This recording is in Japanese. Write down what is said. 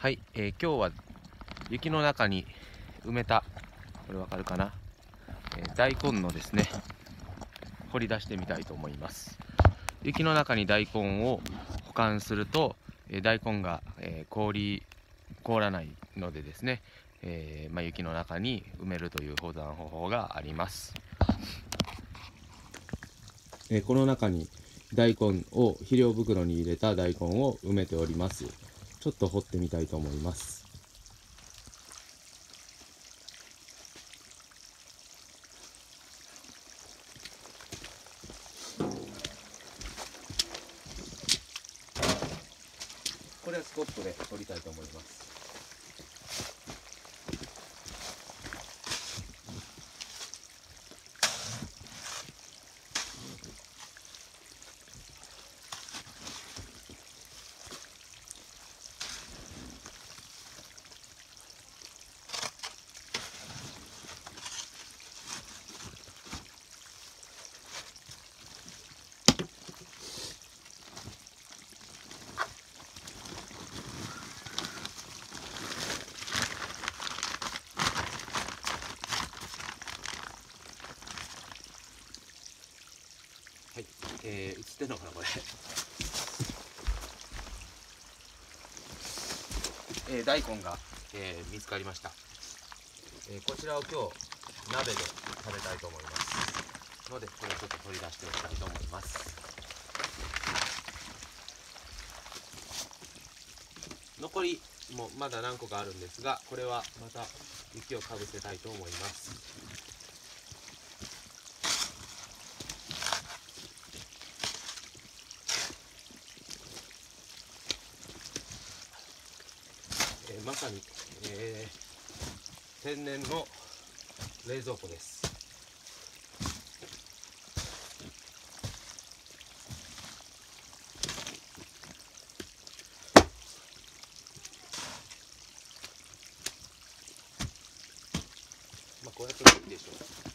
はい、今日は雪の中に埋めた、これわかるかな、大根のですね、掘り出してみたいと思います。雪の中に大根を保管すると、大根が、凍らないのでですね、雪の中に埋めるという保存方法があります。この中に大根を肥料袋に入れた大根を埋めております。ちょっと掘ってみたいと思います。これはスコップで掘りたいと思います。はい、映ってんのかなこれ。大根が、見つかりました。こちらを今日鍋で食べたいと思いますので、これをちょっと取り出しておきたいと思います。残りもまだ何個かあるんですが、これはまた雪をかぶせたいと思います。まさに、天然の冷蔵庫です。こうやってもいいでしょう。